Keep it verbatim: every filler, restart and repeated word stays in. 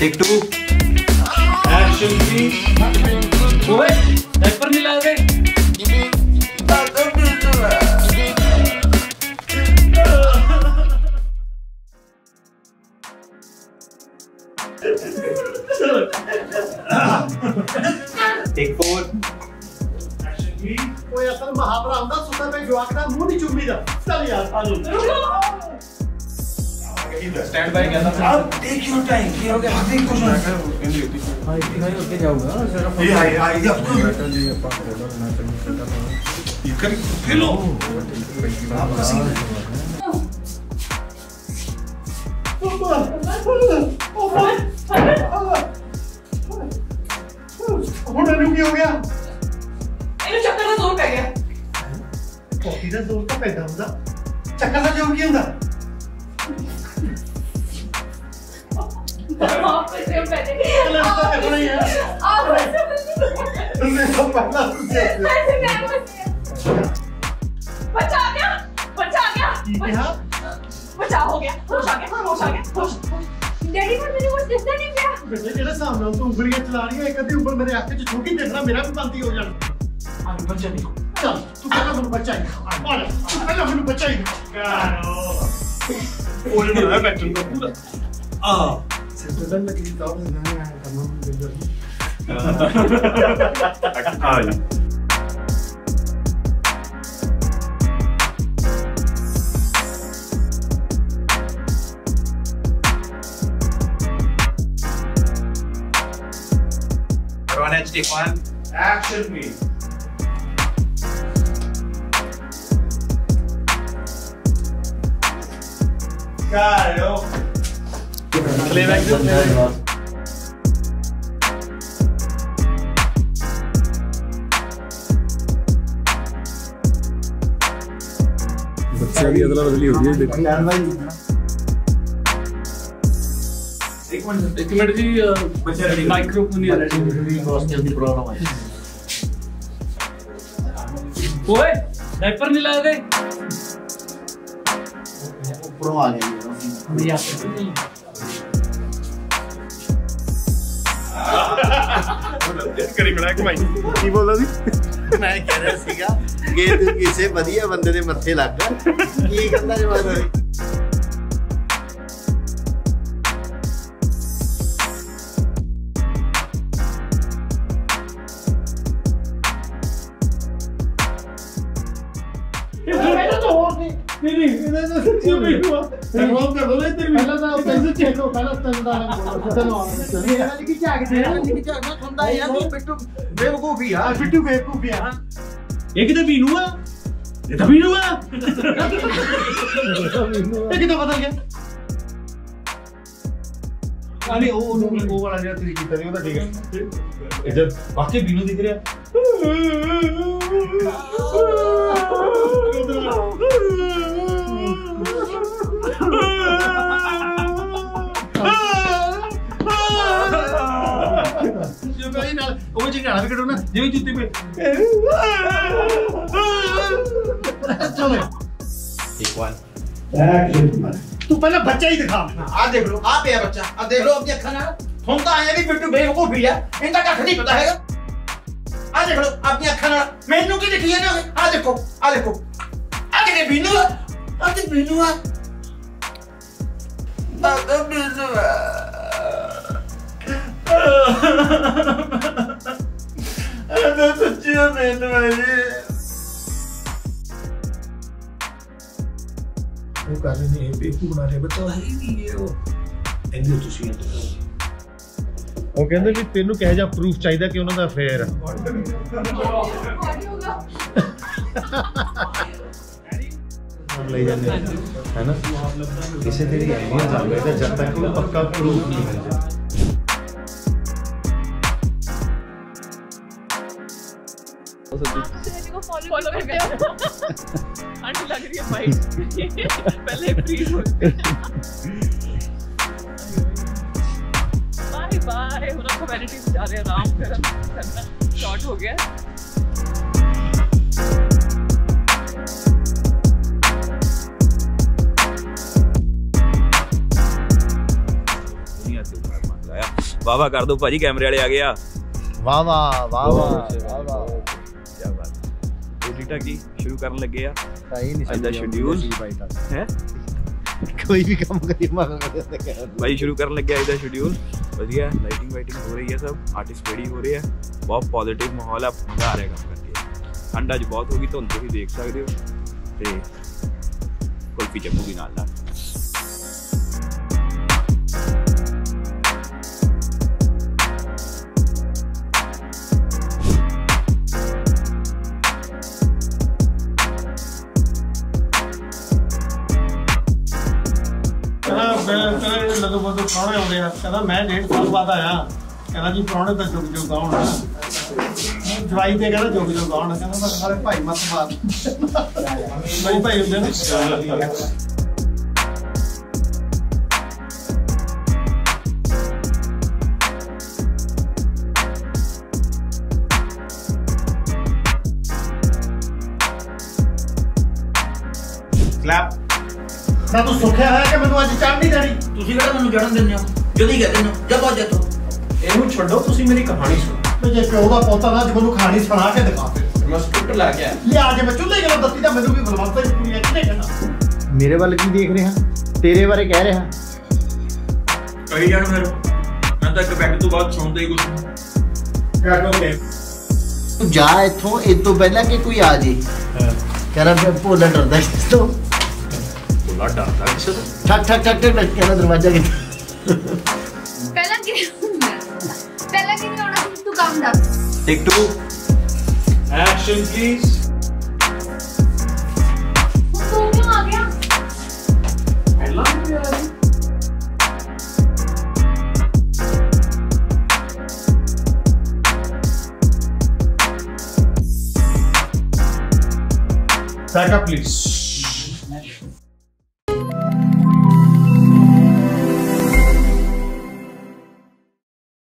Take two action please. ओए diaper नहीं लाए थे? Take four action please. कोई असल महावरा ਹੁੰਦਾ ਸੁੱਤਾ ਪਏ ਜਵਾਕ ਦਾ ਮੂੰਹ ਨਹੀਂ ਚੁੰਮੀਦਾ। ਚੱਲ ਯਾਰ ਆ ਲੋ स्टैंड बाय कहता था अब टेक योर टाइम ये हो गया हाथ एक कुछ हां इतनी हाई होके जाऊंगा सिर्फ ये हाई हाई अब बैठा जी अपन ऑर्डर ना करना ये कर हेलो ਹੁਣ ਇਹਨੂੰ ਕੀ ਹੋ ਗਿਆ? ਇਹਨੂੰ ਚੱਕਰ ਦਾ ਜ਼ੋਰ ਪੈ ਗਿਆ। ਕੋਟੀ ਦਾ ਜ਼ੋਰ ਤਾਂ ਪੈਦਾ ਹੁੰਦਾ, ਚੱਕਰ ਦਾ ਜ਼ੋਰ ਕੀ ਹੁੰਦਾ? आप पे से पहले लगता है बड़ा यार आप तुमने तो पहला तुझे ऐसे मैं बचा गया बचा गया क्या बचा हो गया होश आ गया होश आ गया होश डैडी पर मेरे कुछ दिखता नहीं गया बेटे जेड़ा सामने तू उंगलियां चला रही है एक आधी ऊपर मेरे आंखें च छोटी देखना मेरा भी बंद हो जाना। आ बच्चा देखो चल तू पहला मेनू बच्चा ही आ तू पहला मेनू बच्चा ही कारो ओए मेरा पैटर्न का पूरा आ सिस्टम में की तो नहीं है तमाम बिल्डर आई Everyone has to take one action please। Caro playback just playback बच्चा भी अदला बदली हो गई है यार भाई। एक मिनट एक मिनट जी बच्चा माइक्रोफोन नहीं आ रहा हॉस्टल की प्रॉब्लम है। ओए डायपर नहीं लाए थे? ऊपरों आ गया भैया करी बड़ा कमाई की बोल रहा थी? मैं कह रहा सीगा कि तू किसे बढ़िया बंदे दे मत्थे लग गया की गंदा जवाब है। नहीं नहीं इधर तो सच्ची में हुआ रोक कर दो इधर भी पहले तो पैसे चेक लो पहले तंदा है चलो ये वाली की क्या के ये वाली की क्या ना खुंदा यार तू बिट्टू बेवकूफी यार बिट्टू बेवकूफी यार ये किधर बीनू है ये तो बीनू है ये किधर बदल गया? अरे वो वो वाला जो तू कीता नहीं होता ठीक है इधर वाकई बीनू दिख रहा जो भाई ना वो जी गाना भी करो ना जिਵੇਂ ਜੁੱਤੀ पे चलो एक वन एक्शन तू पहले बच्चा ही दिखा। आ देख लो आ पे बच्चा आ देख लो अपनी अखा ना हम तो आए भी बिट्टू बेवकूफी है इनका कख नहीं पता हैगा। आ देख लो अपनी अखा ना मेनू की दिखी है ना आ देखो आ देखो आ के बीनू आ के बीनू आ आ बीनू आ सच्ची में मेनू है वो कर रहे हैं बेवकूफ बना रहे बच्चा है ही नहीं है वो एंड ਤੁਸੀਂ ਉਹ ਕਹਿੰਦੇ ਵੀ ਤੈਨੂੰ ਕਿਹੋ ਜਿਹਾ ਪ੍ਰੂਫ ਚਾਹੀਦਾ ਕਿ ਉਹਨਾਂ ਦਾ ਅਫੇਅਰ ਹੈ। ਨਾਮ ਲਈ ਜਾਂਦੇ ਹੈ ਨਾ ਕਿਸੇ ਤੇਰੀ ਅਹਿਮੀਅਤ ਜਾਣਦੇ ਤਾਂ ਜਦ ਤੱਕ ਉਹ ਪੱਕਾ ਪ੍ਰੂਫ ਨਹੀਂ ਮਿਲਦਾ। फॉलो करते हो ठंड लग रही है भाई पहले फ्रीज हो बाय बाय हम लोग कम्युनिटी जा रहे हैं आराम करना शॉर्ट हो गया दुनिया से ऊपर मान लाया वाह वाह कर दो भाजी, कैमरे वाले आ गया। वाह वाह वाह वाह वाह, क्या बात है। ठीक ठाक जी, शुरू करन लगे आ सही नहीं ਅੱਜ ਦਾ ਸ਼ਡਿਊਲ ਹੈ। ਕੋਈ ਵੀ ਕੰਮ ਕਰੀ ਮਗਰ ਕਰਦੇ ਭਾਈ ਸ਼ੁਰੂ ਕਰਨ ਲੱਗਿਆ ਅੱਜ ਦਾ ਸ਼ਡਿਊਲ। ਵਧੀਆ ਲਾਈਟਿੰਗ ਵਾਈਟਿੰਗ ਹੋ ਰਹੀ ਹੈ, ਸਭ ਆਰਟਿਸਟ ਰੈਡੀ ਹੋ ਰਹੇ ਆ, ਬਹੁਤ ਪੋਜ਼ਿਟਿਵ ਮਾਹੌਲ ਆ, ਮਜ਼ਾ ਆ ਰਿਹਾ ਕੰਮ ਕਰਕੇ। ਠੰਡ ਅੱਜ ਬਹੁਤ ਹੋ ਗਈ, ਧੁੰਦ ਤੁਸੀਂ ਦੇਖ ਸਕਦੇ ਹੋ, ਤੇ ਕੁਲਫੀ ਚੱਕੂਗੀ ਨਾਲ ਨਾਲ। लगो बदो प्राणे आते हैं, कहता मैं डेढ़ साल बाद आया, कहता जी प्राणे तो जुग जुग आउण जवाई ते कहता जुग जुग आउण, कहता मैं सारे भाई मत मार भाई भाई होंदे ने। क्लैप मैं तो सुखिया है कि मैनू अज चढ़ नहीं देनी। ਤੁਸੀਂ ਕਿਹੜਾ ਮੈਨੂੰ ਚੜਨ ਦਿੰਦੇ ਹੋ, ਜਦੋਂ ਹੀ ਕਹਿੰਦੇ ਹੋ ਜਦ ਬਾਅਦ ਜੱਥੋਂ ਇਹਨੂੰ ਛੱਡੋ, ਤੁਸੀਂ ਮੇਰੀ ਕਹਾਣੀ ਸੁਣੋ। ਤੇ ਜੇ ਪਿਓ ਦਾ ਪੋਤਾ ਨਾ ਅੱਜ ਮੈਨੂੰ ਕਹਾਣੀ ਸੁਣਾ ਕੇ ਦਿਖਾ ਫਿਰ ਮੈਂ ਸਕ੍ਰਿਪਟ ਲਾ ਕੇ ਆਇਆ। ਲਿਆ ਜੇ ਮੈਂ ਚੁੱਲ੍ਹੇ ਕੋਲ ਦੱਤੀ ਤਾਂ ਮੈਨੂੰ ਵੀ ਬਲਵੰਤ ਦੀ ਕੁੜੀਆਂ ਕਿਹਨੇ ਕਹਿਣਾ। ਮੇਰੇ ਵੱਲ ਕੀ ਦੇਖ ਰਿਹਾ, ਤੇਰੇ ਬਾਰੇ ਕਹਿ ਰਿਹਾ। ਕਹੀ ਜਾਣ ਫਿਰ, ਮੈਂ ਤਾਂ ਇੱਕ ਬੈਗ ਤੋਂ ਬਾਅਦ ਸੁਣਦਾ ਹੀ ਕੁਝ ਨਹੀਂ। ਕਿਆ ਕਹੋਗੇ? ਤੂੰ ਜਾ ਇੱਥੋਂ, ਇਹ ਤੋਂ ਪਹਿਲਾਂ ਕਿ ਕੋਈ ਆ ਜੇ। ਕਹਿੰਦਾ ਫਿਰ ਭੋਲਾ ਡਰਦਾ ਇਸ ਤੋਂ। ਬੋਲਾ ਡਰਦਾ ਕਿਸੇ ਤੋਂ? ਠਕ ਠਕ ਠਕ ਠਕ ਕਹਿੰਦਾ ਦਰਵਾਜ਼ਾ ਕਿੱਥੇ। ਪਹਿਲਾਂ ਕੀ ਪਹਿਲਾਂ ਕੀ ਆਉਣਾ ਸੀ, ਤੂੰ ਕੰਮ ਦੱਸ। Take two action please. तू क्यों आ गया? पहला भी आ गया। Backup please.